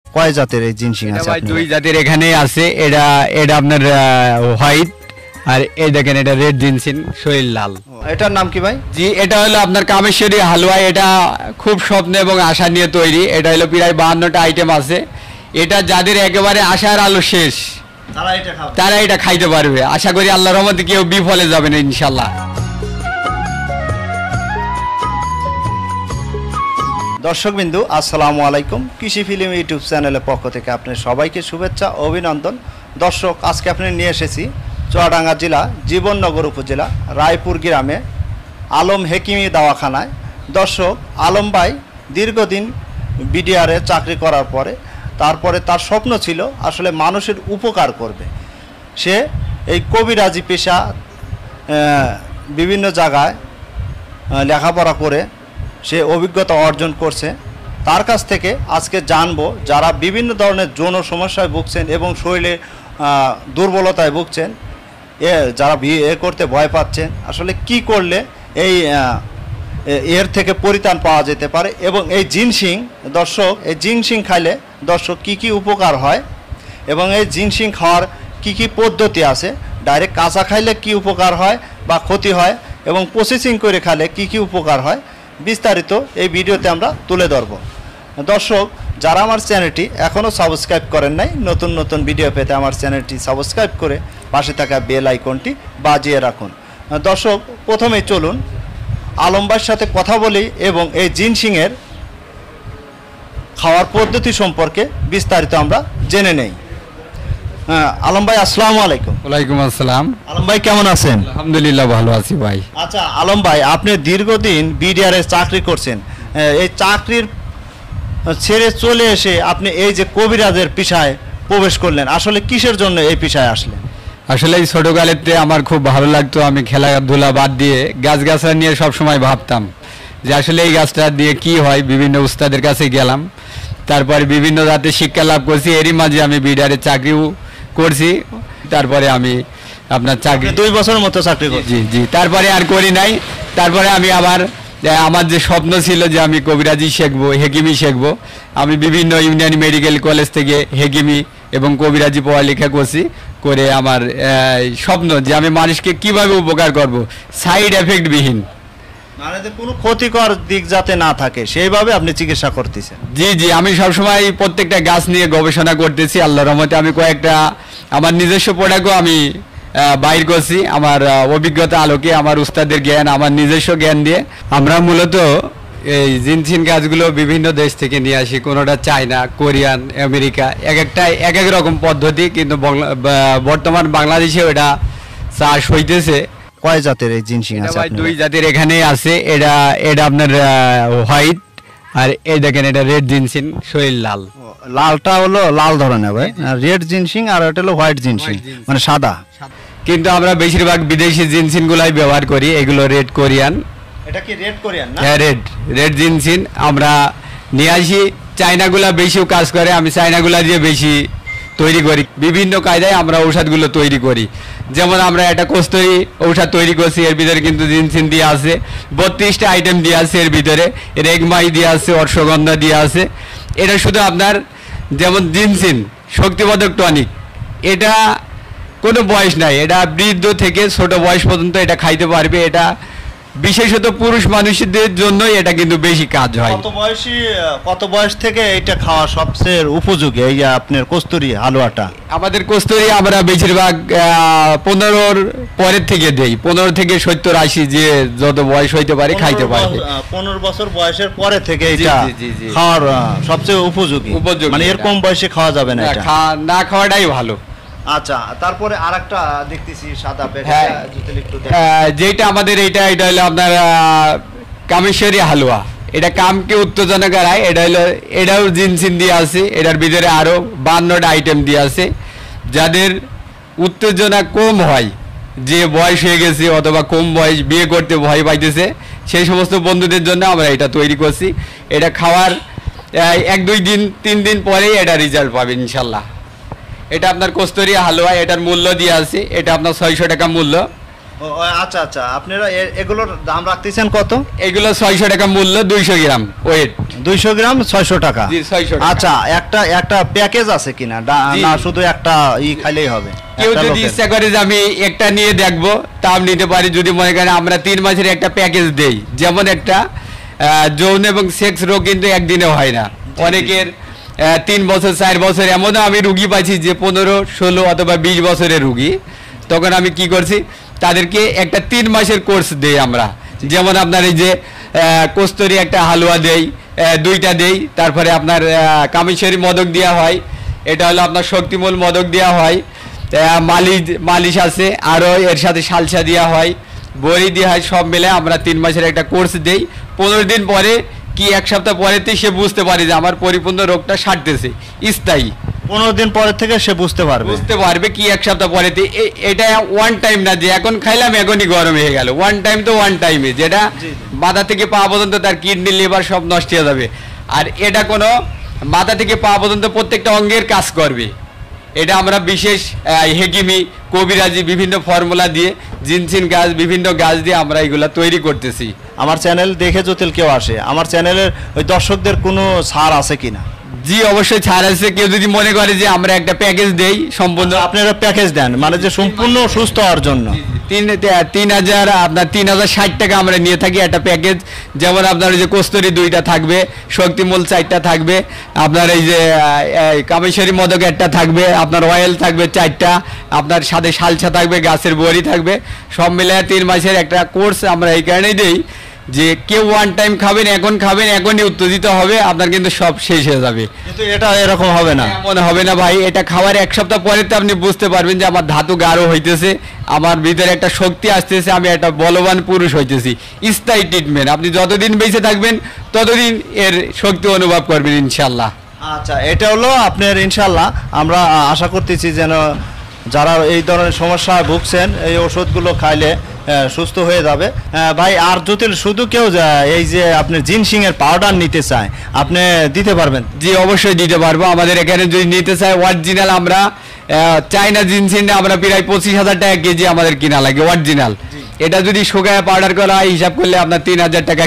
কয় জাতের এই জিনসিং এটা আছে ভাই আপনার? দুই জাতের এখানে আছে। এটা এটা আপনার হোয়াইট, আর এই দেখেন এটা রেড জিনসিং শৈল লাল। এটার নাম কি ভাই? জি, এটা হলো আপনার কামেশ্বরী হালুয়া। এটা খুব স্বপ্ন এবং আশা নিয়ে তৈরি। এটা হলো প্রায় 52টা আইটেম আছে। এটা যাদের একেবারে আশার আলো শেষ তারা এটা খাইতে পারবে। আশা করি আল্লাহর রহমতে কেউ বিফলে যাবে না ইনশাল্লাহ। দর্শকবিন্দু আসসালামু আলাইকুম। কৃষি ফিল্ম ইউটিউব চ্যানেলের পক্ষ থেকে আপনার সবাইকে শুভেচ্ছা ও অভিনন্দন। দর্শক, আজকে আপনি নিয়ে এসেছি চুয়াডাঙ্গা জেলা জীবননগর উপজেলা রায়পুর গ্রামে আলম হেকিমি দাওয়াখানায়। দর্শক, আলম ভাই দীর্ঘদিন বিডিআরে চাকরি করার পরে তারপরে তার স্বপ্ন ছিল আসলে মানুষের উপকার করবে। সে এই কবিরাজি পেশা বিভিন্ন জায়গায় লেখাপড়া করে সে অভিজ্ঞতা অর্জন করছে। তার কাছ থেকে আজকে জানবো যারা বিভিন্ন ধরনের যৌন সমস্যায় ভুগছেন এবং শরীরে দুর্বলতায় ভুগছেন, যারা বিয়ে করতে ভয় পাচ্ছেন, আসলে কি করলে এই এর থেকে পরিত্রাণ পাওয়া যেতে পারে এবং এই জিনসিং, দর্শক এই জিনসিং খাইলে দর্শক কি কি উপকার হয় এবং এই জিনসিং খাওয়ার কি কি পদ্ধতি আছে, ডাইরেক্ট কাঁচা খাইলে কি উপকার হয় বা ক্ষতি হয় এবং প্রসেসিং করে খাইলে কি কি উপকার হয়, বিস্তারিত এই ভিডিওতে আমরা তুলে ধরব। দর্শক, যারা আমার চ্যানেলটি এখনও সাবস্ক্রাইব করেন নাই, নতুন নতুন ভিডিও পেতে আমার চ্যানেলটি সাবস্ক্রাইব করে পাশে থাকা বেল আইকনটি বাজিয়ে রাখুন। দর্শক, প্রথমেই চলুন আলম ভাইয়ের সাথে কথা বলি এবং এই জিনসিংয়ের খাওয়ার পদ্ধতি সম্পর্কে বিস্তারিত আমরা জেনে নেই। আলম ভাই, আসসালামু আলাইকুম। ওয়ালাইকুম আসসালাম। আলম ভাই কেমন আছেন? আলহামদুলিল্লাহ ভালো আছি ভাই। আচ্ছা আলম ভাই, আপনি দীর্ঘদিন বিডিআরে চাকরি করছেন, এই চাকরির ছেড়ে চলে এসে আপনি এই যে কবিরাজের পেশায় প্রবেশ করলেন, আসলে কিসের জন্য এই পেশায় আসলেন? আসলে এই ছোটোকালেতে আমার খুব ভালো লাগতো। আমি খেলাধুলা বাদ দিয়ে গাছগাছরা নিয়ে সব সময় ভাবতাম যে আসলে এই গাছটা দিয়ে কি হয়। বিভিন্ন উস্তাদের কাছে গেলাম, তারপরে বিভিন্ন জাতের শিক্ষা লাভ করছি। এরই মাঝে আমি বিডিআরে চাকরিও করছি। তারপরে আমি আপনার চাকরি 2 বছরের মতো চাকরি করছি। জি জি, তারপরে আর করি নাই। তারপরে আমি আবার আমার যে স্বপ্ন ছিল যে আমি কবিরাজি শিখবো, হেকিমি শিখবো, আমি বিভিন্ন ইউনিয়ন মেডিকেল কলেজ থেকে হেকিমি এবং কবিরাজি পড়ালেখা করছি। করে আমার স্বপ্ন যে আমি মানুষকে কিভাবে উপকার করব, সাইড এফেক্ট বিহীন, মানে কোনো ক্ষতিকর দিক যাতে না থাকে সেইভাবে আপনি চিকিৎসা করতেছেন। জি জি, আমি সবসময় প্রত্যেকটা গাছ নিয়ে গবেষণা করতেছি। আল্লাহর রহমতে আমি কয়েকটা আমার নিজস্ব প্রোডাক্টও আমি বাইর করছি আমার অভিজ্ঞতা আলোকে, আমার উস্তাদের জ্ঞান, আমার নিজস্ব জ্ঞান দিয়ে। আমরা মূলত এই জিনসিং গাছগুলো বিভিন্ন দেশ থেকে নিয়ে আসি। কোনোটা চায়না, কোরিয়ান, আমেরিকা, এক এক রকম পদ্ধতি, কিন্তু বর্তমান বাংলাদেশে ওটা চাষ হইতেছে। কয় জাতের এই জিনসিং আছে ভাই আপনার? 2 জাতের এখানে আছে। এটা এটা আপনার হোয়াইট, আর এই দেখেন এটা রেড জিনসিং শৈল লাল। লালটা হলো লাল ধরনের ভাই, রেড জিনসিং, আর এটা হলো হোয়াইট জিনসিং মানে সাদা। কিন্তু আমরা বেশিরভাগ বিদেশি জিনসিং গুলাই ব্যবহার করি। এগুলো রেড কোরিয়ান। এটা কি রেড কোরিয়ান না? হ্যাঁ, রেড জিনসিং আমরা নিয়ে আসি। চায়নাগুলা বেশিও কাজ করে, আমি চায়নাগুলা দিয়ে বেশি তৈরি করি। বিভিন্ন কায়দায় আমরা ঔষধগুলো তৈরি করি। যেমন আমরা একটা কস্তুরী ঔষধ তৈরি করছি, এর ভিতরে কিন্তু জিনসিং দিয়ে আছে। 32টা আইটেম দিয়ে আছে এর ভিতরে। রেগমাই দিয়ে আছে, অশ্বগন্ধা দিয়ে আছে। এটা শুধু আপনার যেমন জিনসিং শক্তিবর্ধক টনিক, এটা কোনো বয়স নাই। এটা বৃদ্ধ থেকে ছোট বয়স পর্যন্ত এটা খাইতে পারবে। এটা বিশেষত পুরুষ মানুষদের জন্যই এটা কিন্তু বেশি কাজ হয়। কত বয়স থেকে এটা খাওয়া সবচেয়ে উপযোগী এই আপনার কস্তুরী হালুয়াটা? আমাদের কস্তুরী আমরা বেশিরভাগ 15-র পরের থেকে দেই। 15 থেকে 70-80 যে যত বয়স হইতে পারে খাইতে পারবে। 15 বছর বয়সের পরে থেকে এটা খাওয়ার সবচেয়ে উপযোগী। মানে এর কম বয়সে খাওয়া যাবে না, এটা না খাওয়াটাই ভালো। আচ্ছা, তারপরে আরেকটা দেখতেছি সাদা প্যাকেট, যেটা আমাদের এটা হলো আপনার কামেশ্বরী হালুয়া। এটা কামকে উত্তেজনা করায়। এটাও জিনসিং দিয়ে আছে। এটার ভিতরে আরো 52টা আইটেম দিয়ে আছে। যাদের উত্তেজনা কম হয়, যে বয়স হয়ে গেছে অথবা কম বয়স, বিয়ে করতে ভয় পাইতেছে, সেই সমস্ত বন্ধুদের জন্য আমরা এটা তৈরি করছি। এটা খাওয়ার 1-2 দিন 3 দিন পরেই এটা রেজাল্ট পাবে ইনশাল্লাহ। এটা আপনার কস্তুরী হালুয়া, এটার মূল্য দিয়ে আছে। এটা আপনার 600 টাকা মূল্য। আচ্ছা আচ্ছা, আপনারা এগুলোর দাম রাখতেছেন কত? এগুলো 600 টাকা মূল্য, 200 গ্রাম ওয়েট। 200 গ্রাম 600 টাকা। জি, 600 টাকা। আচ্ছা, একটা প্যাকেজ আছে কিনা, জি। না শুধু একটা খাইলেই হবে? কেউ একটা যদি লোকের। ইচ্ছা করে যে আমি একটা নিয়ে দেখবো, তাও নিতে পারি। যদি মনে করেন আমরা 3 মাসের একটা প্যাকেজ দেই, যেমন একটা যৌন এবং সেক্স রোগ কিন্তু একদিনে হয় না, অনেকের 3 বছর 4 বছর, এমনও আমি রুগী পাইছি যে 15, 16 অথবা 20 বছরের রুগী। তখন আমি কি করছি, তাদেরকে একটা 3 মাসের কোর্স দেই আমরা। যেমন আপনার এই যে কস্তুরি একটা হালুয়া দেই, 2টা দেই। তারপরে আপনার কামেশ্বরী মদক দেওয়া হয়, এটা হলো আপনার শক্তিমূল মদক দেওয়া হয়। মালিশ আছে, আরও এর সাথে সালসা দেওয়া হয়, বড়ি দেওয়া হয়। সব মিলে আমরা 3 মাসের একটা কোর্স দেই। 15 দিন পরে কি 1 সপ্তাহ পরেতেই সে বুঝতে পারে যে আমার পরিপূর্ণ রোগটা সারতেছে, স্থায়ী। 15 দিন পরে থেকে সে বুঝতে পারবে কি 1 সপ্তাহ পরেতে। এটা ওয়ান টাইম না যে এখন খাইলাম এখনই গরম হয়ে গেল। ওয়ান টাইম তো ওয়ান টাইমে, যেটা জি। মাথা থেকে পা পর্যন্ত তার কিডনি লিভার সব নষ্ট হয়ে যাবে। আর এটা কোনো মাথা থেকে পা পর্যন্ত প্রত্যেকটা অঙ্গের কাজ করবে। এটা আমরা বিশেষ হেকিমি, কবিরাজি বিভিন্ন ফর্মুলা দিয়ে, জিনসিন গাছ, বিভিন্ন গাছ দিয়ে আমরা এগুলা তৈরি করতেছি। আমার চ্যানেল দেখে যদি কেউ আসে, আমার চ্যানেলের ওই দর্শকদের কোনো ছাড় আছে কিনা? জি, অবশ্যই ছাড় আছে। কেউ যদি মনে করে যে আমরা একটা প্যাকেজ দেই সম্পূর্ণ, আপনারা প্যাকেজ দেন মানে যে সম্পূর্ণ সুস্থ হওয়ার জন্য? 3000 আপনার 3060 টাকা আমরা নিয়ে থাকি একটা প্যাকেজ। যেমন আপনার ওই যে কস্তুরি 2টা থাকবে, শক্তিমূল 4টা থাকবে, আপনার এই যে কামেশ্বরী মদক একটা থাকবে, আপনার অয়েল থাকবে 4টা, আপনার সাথে সালসা থাকবে, গাছের বড়ি থাকবে। সব মিলে 3 মাসের একটা কোর্স আমরা এই কারণেই দিই যে কেউ ওয়ান টাইম খাবেন, এখনই উত্তেজিত হবে, আপনার কিন্তু সব শেষ হয়ে যাবে। কিন্তু এটা এরকম হবে না, এমন হবে না ভাই। এটা খাওয়ার 1 সপ্তাহ পরে তো আপনি বুঝতে পারবেন যে আমার ধাতু গাঢ় হইতেছে, আমার ভিতরে একটা শক্তি আসতেছে, আমি একটা বলবান পুরুষ হইতেছি। স্থায়ী ট্রিটমেন্ট। আপনি যতদিন বেঁচে থাকবেন ততদিন এর শক্তি অনুভব করবেন ইনশাল্লাহ। আচ্ছা, এটা হলো আপনার ইনশাল্লাহ। আমরা আশা করতেছি যেন যারা এই ধরনের সমস্যায় ভুগছেন এই ওষুধগুলো খাইলে সুস্থ হয়ে যাবে। ভাই, আর যদি শুধু কেউ এই যে আপনি জিনসিং এর পাউডার নিতে চায়, আপনি দিতে পারবেন? জি, অবশ্যই দিতে পারবো। আমাদের এখানে যদি নিতে চায় অরিজিনাল, আমরা চাইনা জিনসিনটা আমরা প্রায় 25,000 টাকা কেজি আমাদের কিনা লাগে অরিজিনাল। এটা যদি শুকায় পাউডার করা হয়, হিসাব করলে আপনার 3,000 টাকা,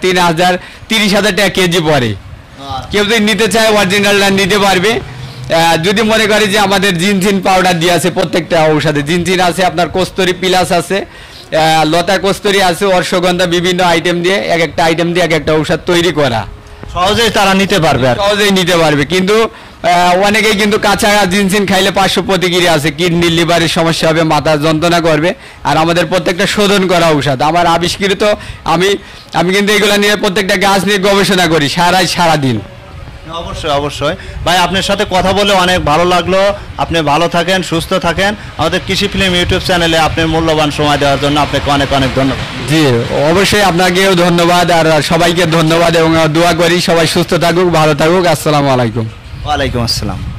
30,000 টাকা কেজি পড়ে। কেউ যদি নিতে চায় অরিজিনালটা নিতে পারবে। যদি মনে করে যে আমাদের জিনসিন পাউডার দিয়ে আছে, প্রত্যেকটা ঔষধে জিনসিন আছে, আপনার কস্তুরি প্লাস আছে, লতা কস্তুরি আছে, অর্শগন্ধা, বিভিন্ন আইটেম দিয়ে এক একটা ঔষধ তৈরি করা। সহজেই তারা নিতে পারবে, সহজেই নিতে পারবে। কিন্তু অনেকেই কিন্তু কাঁচা জিনসিন খাইলে পার্শ্ব প্রতিক্রিয়া আছে, কিডনি লিভারের সমস্যা হবে, মাথা যন্ত্রণা করবে। আর আমাদের প্রত্যেকটা শোধন করা ঔষধ আমার আবিষ্কৃত। আমি কিন্তু এগুলো নিয়ে প্রত্যেকটা গাছ নিয়ে গবেষণা করি সারাদিন। অবশ্যই অবশ্যই ভাই, আপনার সাথে কথা বলে অনেক ভালো লাগলো। আপনি ভালো থাকেন, সুস্থ থাকেন। আমাদের কৃষি ফিল্ম ইউটিউব চ্যানেলে আপনার মূল্যবান সময় দেওয়ার জন্য আপনাকে অনেক অনেক ধন্যবাদ। জি, অবশ্যই আপনাকেও ধন্যবাদ, আর সবাইকে ধন্যবাদ, এবং দোয়া করি সবাই সুস্থ থাকুক, ভালো থাকুক। আসসালামু আলাইকুম। ওয়ালাইকুম আসসালাম।